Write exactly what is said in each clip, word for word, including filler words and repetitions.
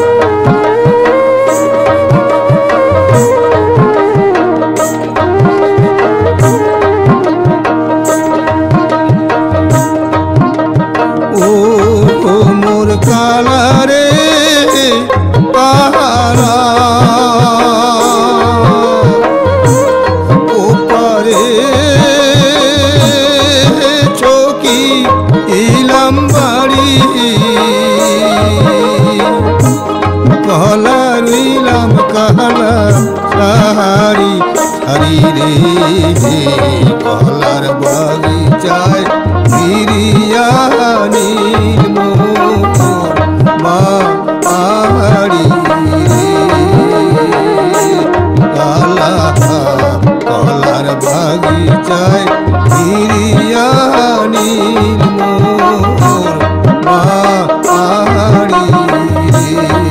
हरी रे कलार बगीचाय गिरिया नील मोर माड़ी रे काला कलार बगीचाय गिरिया नील मोर माड़ी रे।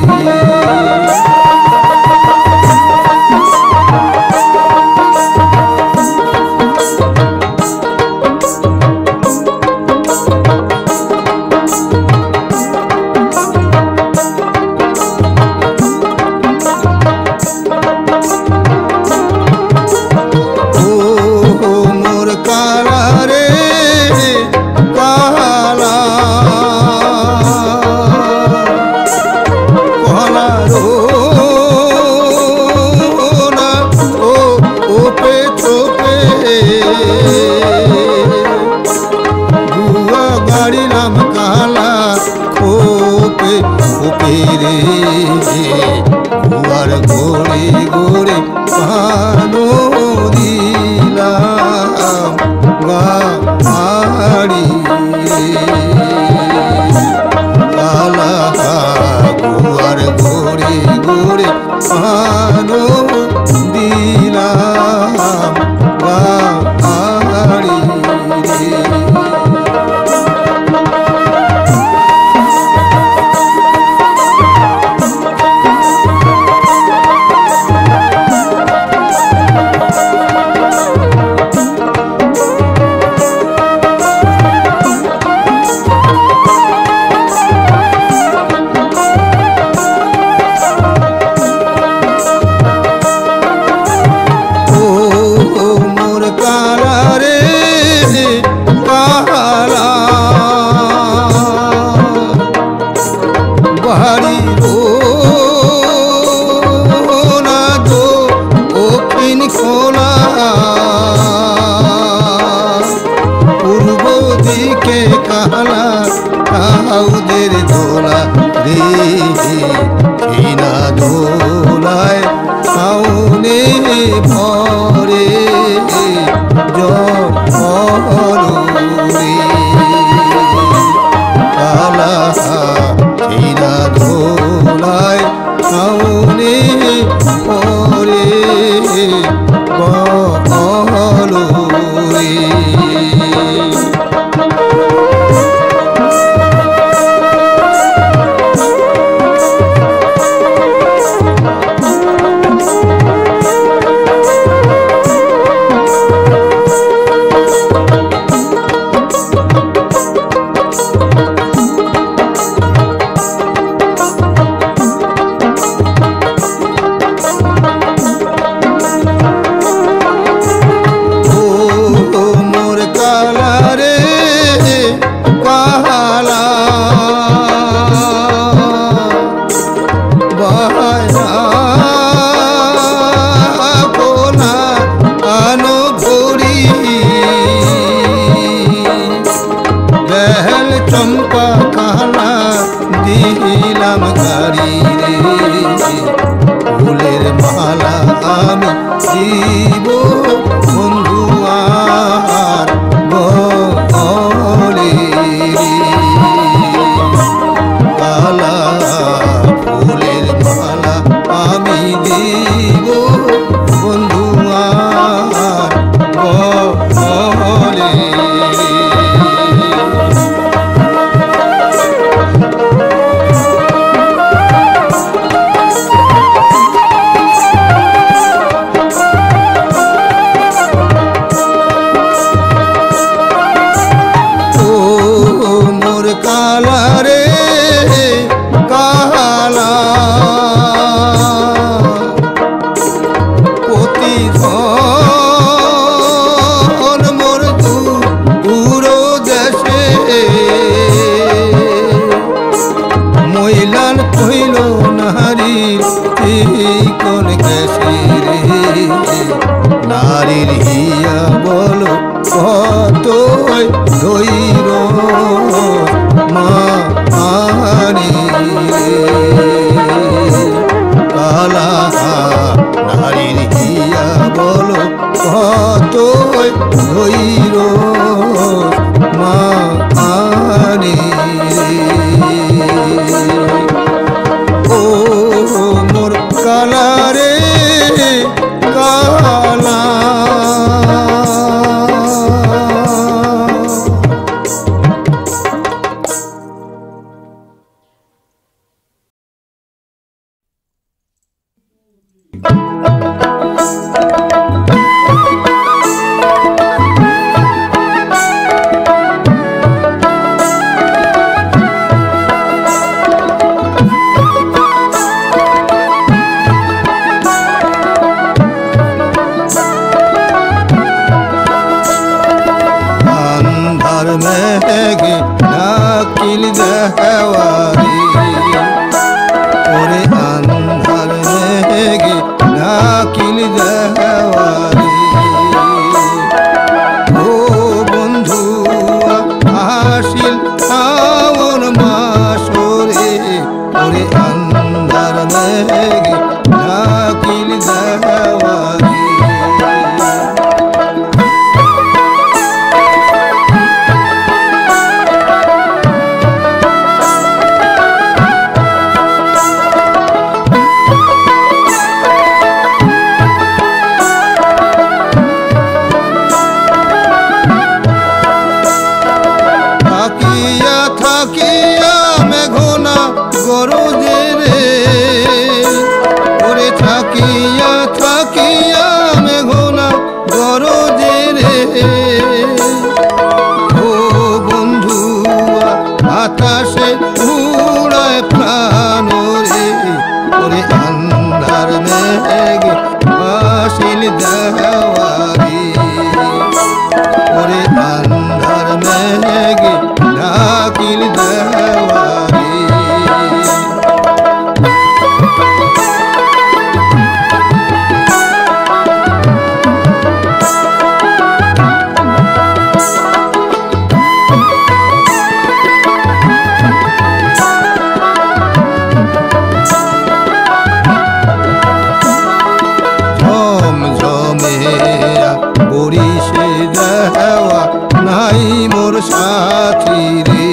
गुआर गोरे गोरे पानो दिलाम गाड़ी लाला गुआर गोरे गोरे पानो दिलाम गाड़ी उदेर धोला रे ना धोलाय आउने भरे जरे काला ना धोलाय आउने भरे बहलो रे। चंपा काला दिलाम गाड़ी रे फुलेर माला आमी जीव बंधु आर गले काला फुलेर माला आमी जीव बंधु आर गले काला रे काला কিল দেওয়ারি ওরে আন্ধার মেঘে ডাকিল দেওয়ারি ও বন্ধু আসিল শ্রাবণ মাস রে ওরে আন্ধার মেঘে ডাকিল দেওয়ারি থাকিয়া থাকিয়া মেঘনা গরজে রে ওরে থাকিয়া থাকিয়া মেঘনা গরজে রে ও বন্ধু আকাশে উড়ায় প্রাণ রে ওরে আন্ধার মেঘে আসিল দেওয়ারি ওরে আন্ধার মেঘে ডাকিল দেওয়ারি ঝমঝমে বরিশে দেওয়া নাই মোর সাথী রে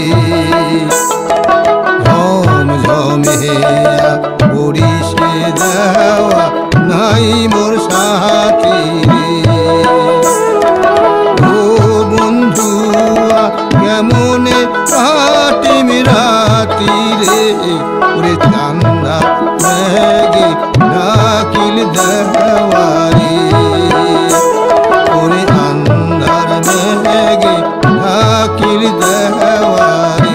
ঝমঝমে বরিশে দেওয়া নাই মোর সাথী রে ও বন্ধু কেমনে কাটিম রাতি রে ওরে চান্দা মেঘে ডাকিল দেওয়ারি ওরে আন্ধার মেঘে ডাকিল দেওয়ারি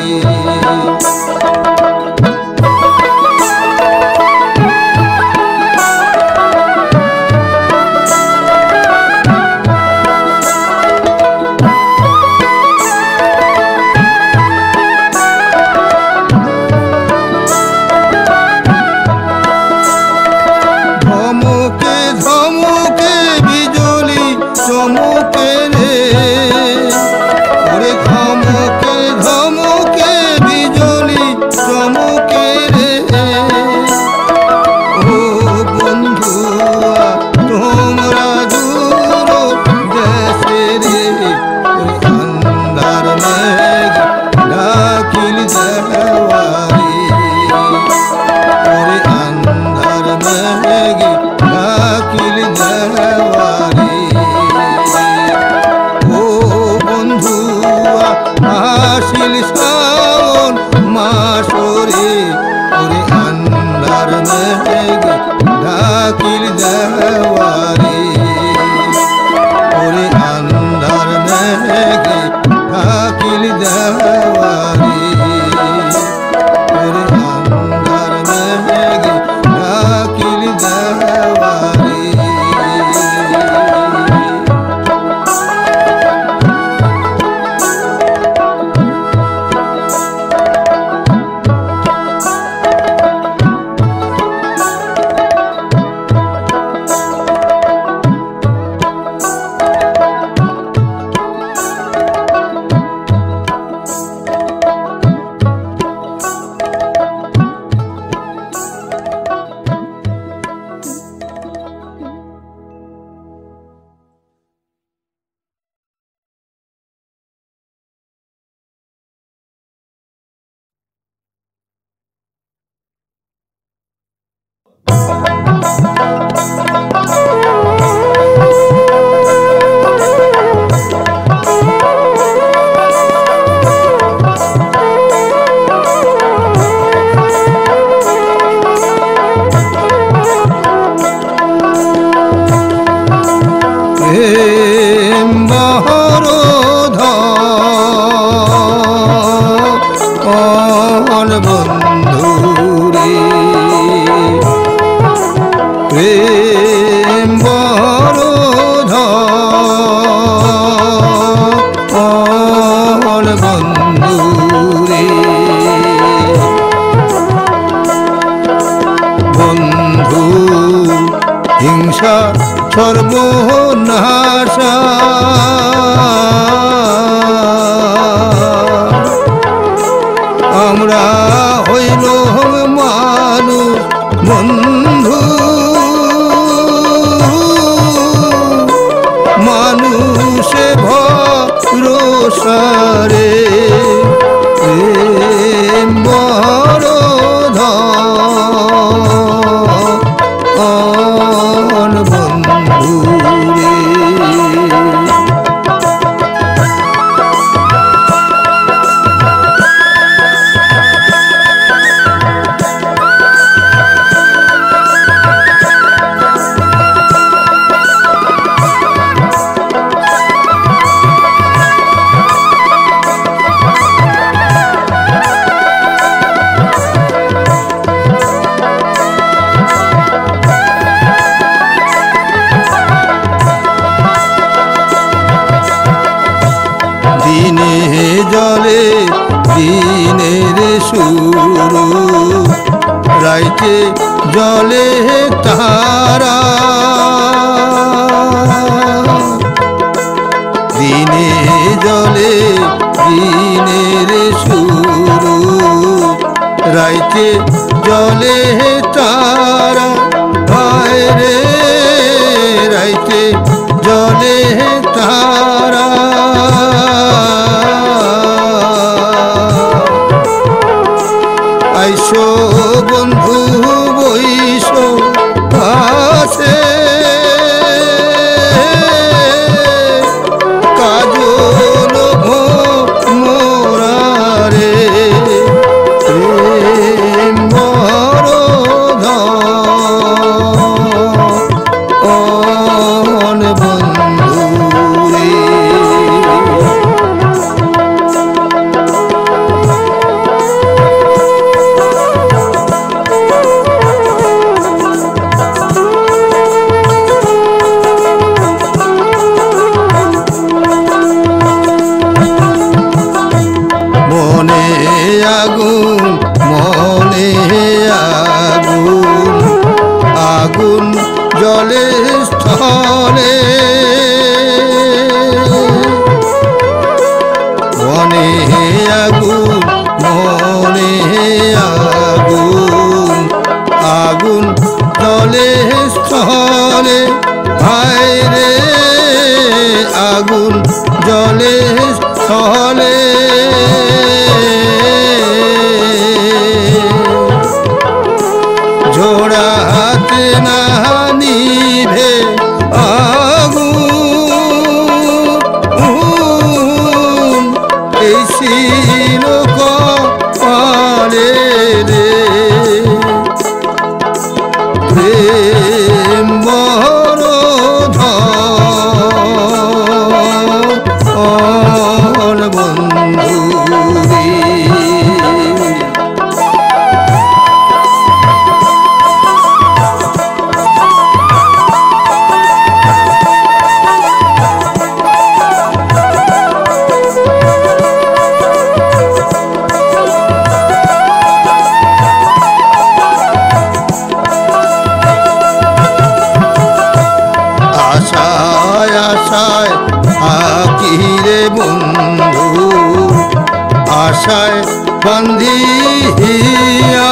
ধমকে ধমকে বিজলি চমকে রে ওরে ধমকে ধমকে বিজলি চমকে রে ও বন্ধু তোমরা দূর দেশে রে ওরে আন্ধার মেঘ ডাকিল দেওয়ারি ওরে আন্ধার মেঘে ডাকিল দেওয়ারি ও বন্ধু আসিল শ্রাবণ মাস রে ওরে আন্ধার মেঘে ডাকিল দেওয়ারি ওরে আন্ধার মেঘে ডাকিল দেওয়ারি ওরে আন্ধার মেঘে ডাকিল দেওয়ারি প্রেম বড় ধন বন্ধু রে। সর্বনাশা আমরা হইল মানুষ বন্ধু মানুষে ভরসারে বড় ধন বন্ধু রে। দিনে জলে দিনের শুরু রাইতে জলে তারা দিনে জলে দিনের শুরু রাইতে জলে তারা ভাই রে রাইতে জলে তারা আইসো বন্ধু বইস আছে কাজল মোরারে প্রেম বড় ধন বন্ধু রে। মনে আগুন মনে আগুন আগুন জলে স্থলে মনে আগুন মনে আগুন আগুন জলে স্থলে ভাই রে আগুন জলে স্থলে ঝোড়াতে না নিভে আগুন এই ছিল কপালে রে প্রেম বড় ধন বন্ধু রে। আশায় আশায় আকিরে বন্ধু আশায় বান্ধিয়া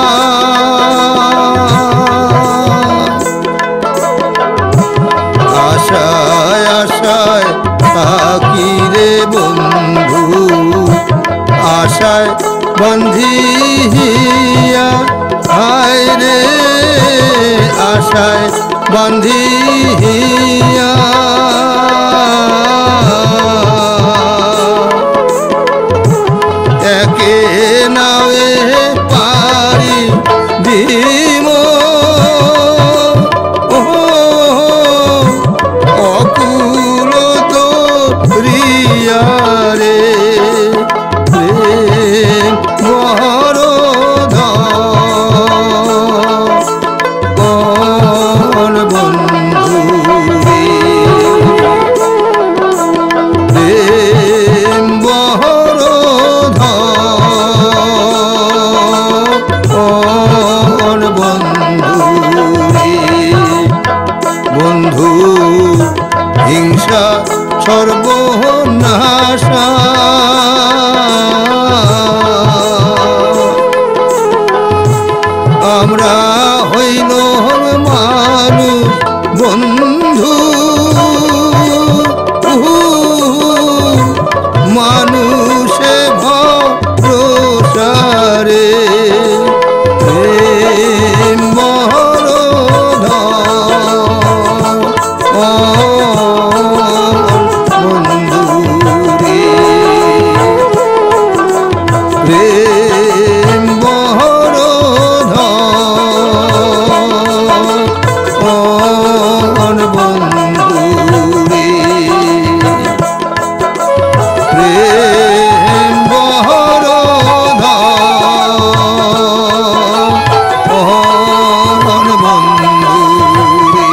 আশায় আশায় আকিরে বন্ধু আশায় বান্ধিয়া হায় রে আশায় বান্ধিয়া একে নাওয়ে পারি দিম অকুল তো রিয়া রে প্রেম বড় ধন বন্ধু রে প্রেম বড় ধন আমরা হইল মানুষ বন্ধু মানুষে ভরসারে প্রেম বড় বন্ধু রে প্রেম বড় বন্ধু রে প্রেম বড় বন্ধু রে।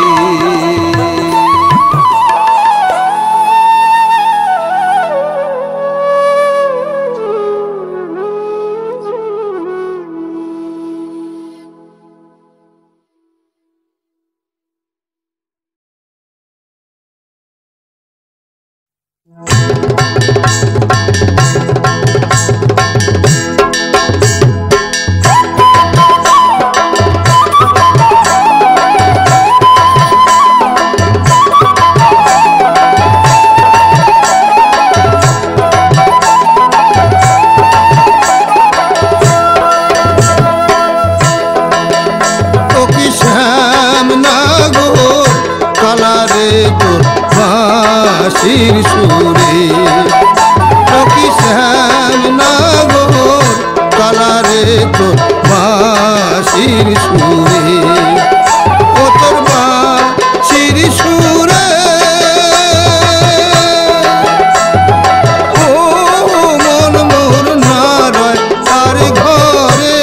ও কি শ্যাম নাগর কালারে তোর বাঁশির সুরে ও কি শ্যাম নাগর কালারে তোর বাঁশির সুরে ও তোর বাঁশির সুরে ও মন মোর নারায় আর ঘরে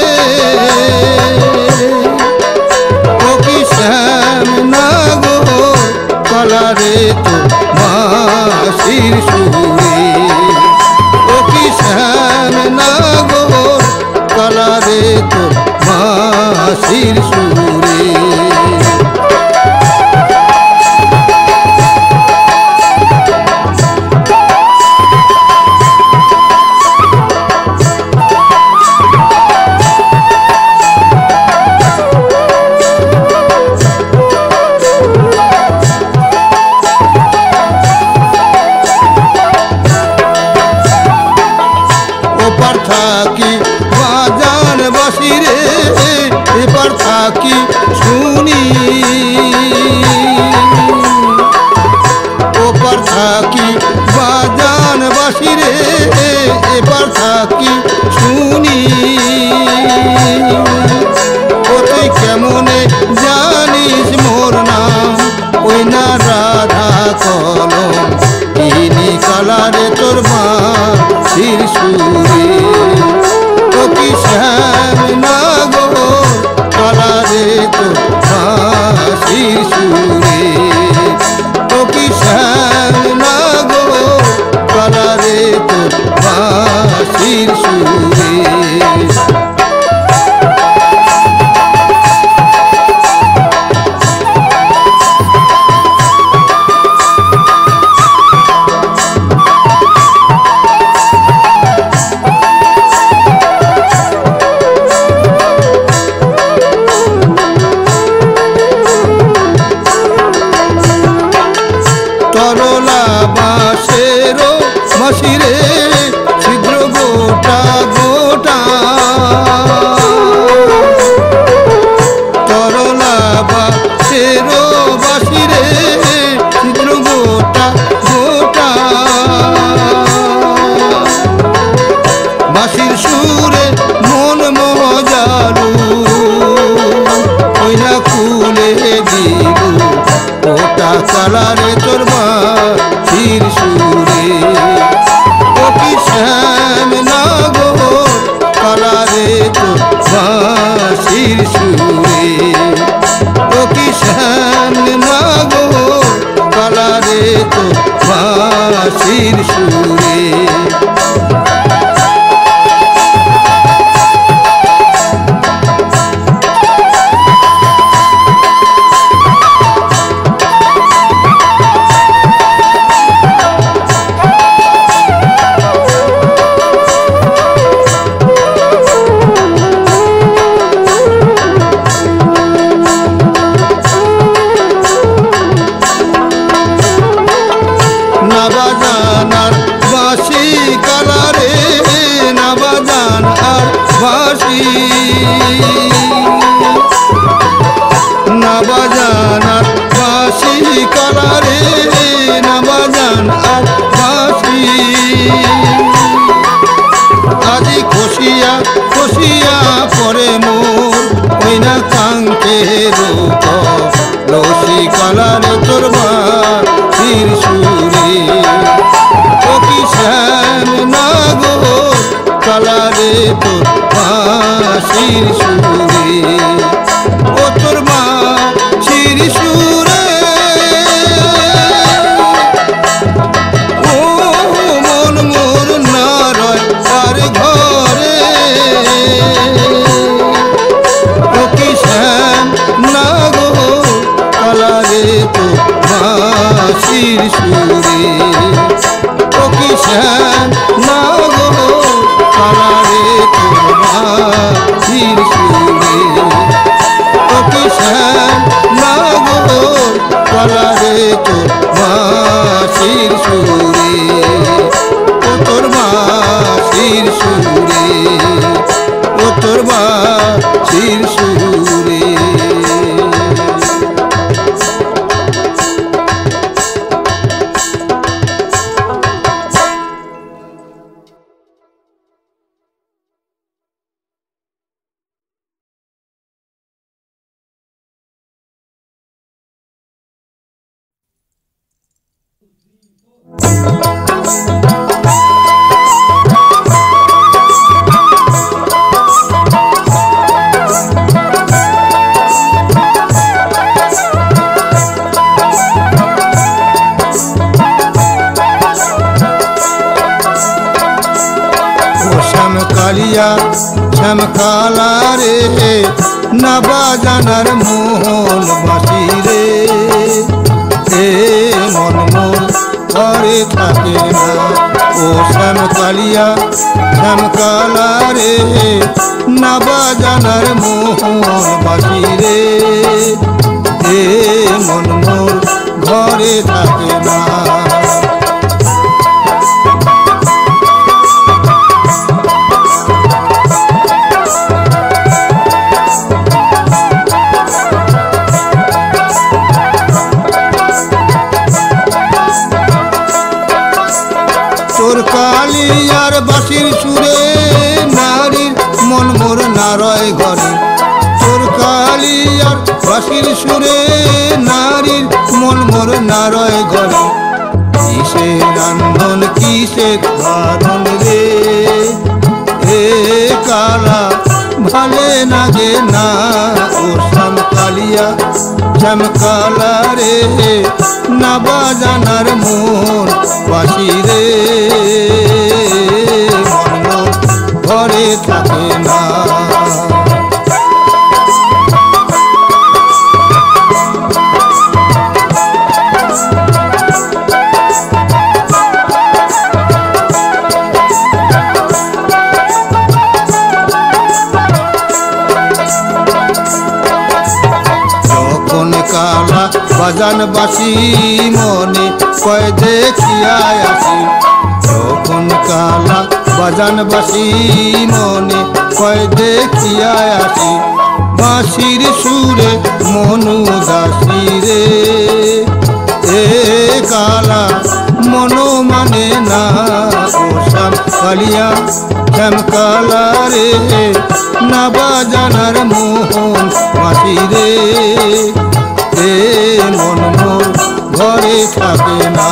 ও কি শ্যাম নাগর কালারে তো বাঁশির সুরে ও কি শ্যাম নাগর কালারে তো বাঁশির সুরে। ওপার থাকি বাজান বাসি রে এপার থাকি শুনি ওপার থাকি বাজান বাসি রে এপার থাকি শুনি ও তুই কেমনে জানিস মোর নাম ওই না রাধা কলম ইনি কালারে তোর বাঁশির সুরে ও কি শ্যাম নাগর কালারে তোর বাঁশির সুরে ও কি শ্যাম নাগর কালারে তোর বাঁশির সুরে। তরলা বাঁশেরও বাঁশি রে ছিদ্র গোটা গোটা তরলা বাঁশেরও বাঁশি রে ছিদ্র গোটা গোটা বাঁশির সুরে মন মজালু ওই না খুলে দিলু ওটা কালারে তোর বাঁশির সুরে ও কি শ্যাম নাগর কালারে তোর বাঁশির সুরে ও কি শ্যাম নাগর কালারে তোর বাঁশির সুরে। দেখিয়া বসিয়া পরে মোর ওই না কাঙ্কে রূপ লসি কালারে তোর বাঁশির সুরে ও কি শ্যাম না গো কালারে তোর বাঁশির সুরে ও তোর বাঁশির সুরে ও মন মোর নারয় আর ঘরে ও কি শ্যাম না গো কালারে তো বাঁশির সুরে ও কি শ্যাম না গো কালারে তো বাঁশির সুরে ও কি শ্যাম না গো কালারে তো বাঁশির সুরে ও তোর বাঁশির সুরে ও তোর বাঁশির সুরে কালিয়া শ্যামকালা রে না বাজানার মোহন বাসি রে এ মন মোর ঘরে থাকে না ও শ্যামকালিয়া শ্যামকালা রে না বাজানার মোহন বাসি রে এ মন মোর ঘরে থাকে না তোর কালিয়ার বাঁশির সুরে নারীর মন মোর নারয় ঘরে তোর কালিয়ার বাঁশির সুরে নারীর মন মোর নারয় ঘরে কিসের রান্ধন কিসের বারণ রে এ কালা ভালে নাগে না ও শ্যামকালিয়া শ্যামকালা রে না বাজানার মোর বাঁশি রে মন মোর ঘরে থাকে না কালা বাজান বাসি মনে কয় দেখিয়া আসি যখন কালা বাজান বাসি মনে কয় দেখিয়া আসি বাঁশির সুরে মনু দাসি রে এ কালা মনো মানে না ও শ্যামকালিয়া শ্যামকালা রে না বাজানার মোহন বাসি রে এ মন মোর ঘরে থাকে না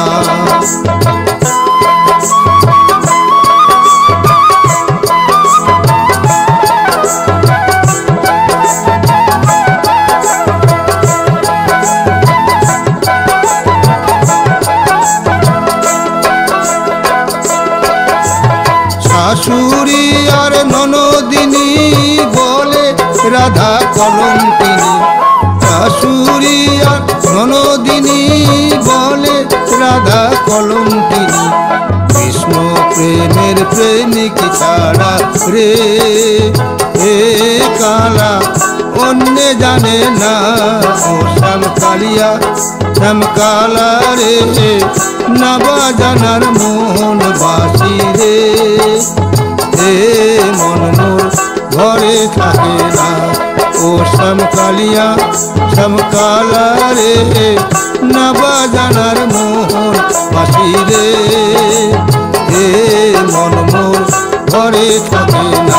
শাশুড়ি আর ননদিনী বলে রাধা কলঙ্কিনী শাশুড়ি আর ননদিনী বলে রাধা কলঙ্কিনী কৃষ্ণ প্রেমের প্রেমিক ছাড়া রে এ কালা অন্য জানে না ও শ্যামকালিয়া শ্যামকালা রে না বাজানার মোহন বাসি রে এ মন মোর ঘরে থাকে না ও শ্যামকালিয়া শ্যামকালা রে না বাজানার মোহন বাসি রে এ মন মোর ঘরে থাকে না।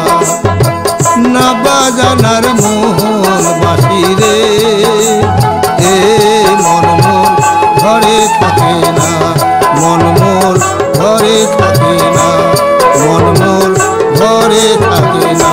না বাজানার মন বাসি রে, এ মন মোর ঘরে থাকে না, মন মোর ঘরে থাকে না, মন মোর ঘরে থাকে না।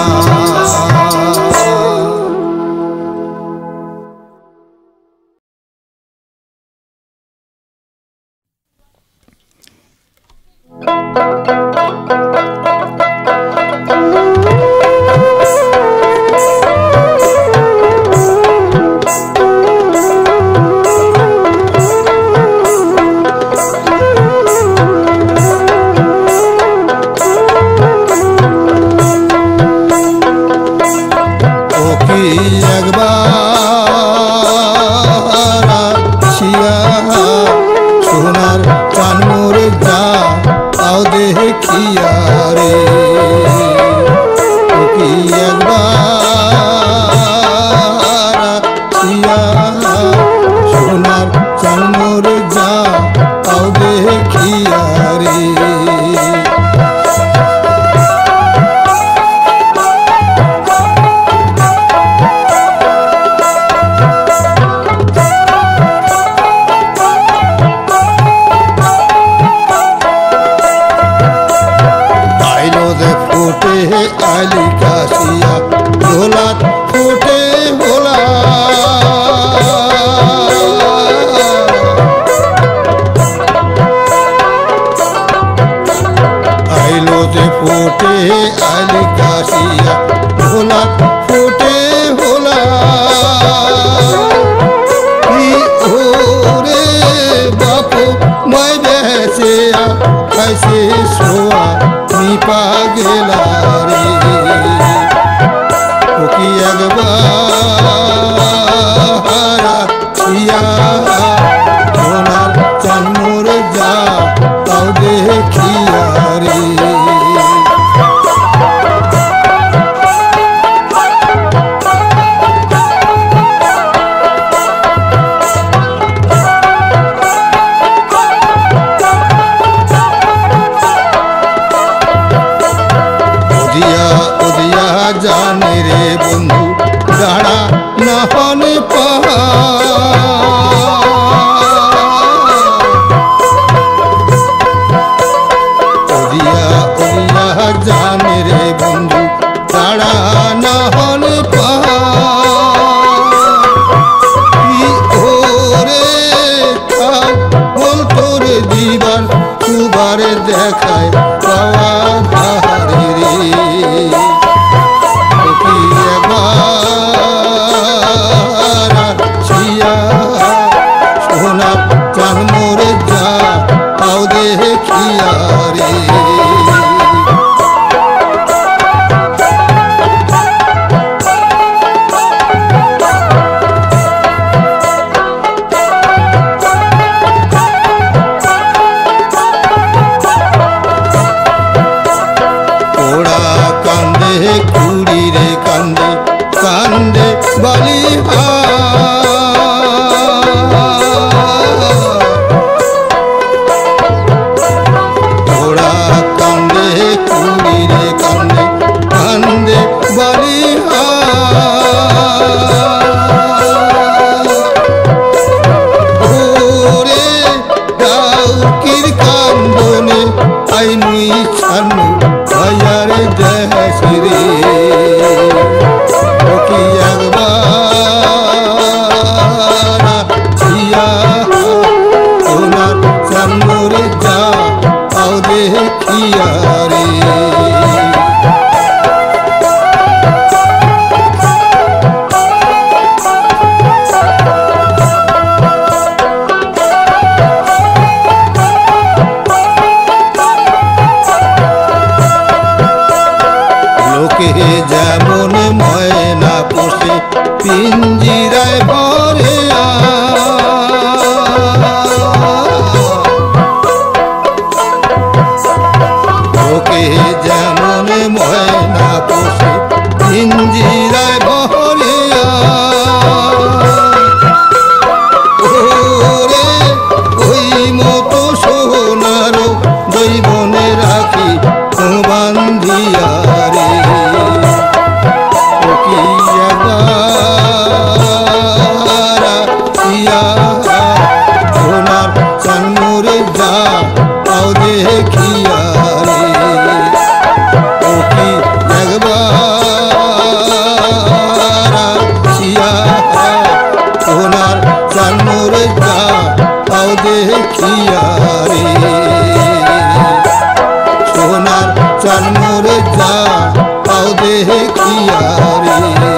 মোরে যা তাও দেখিয়া রে।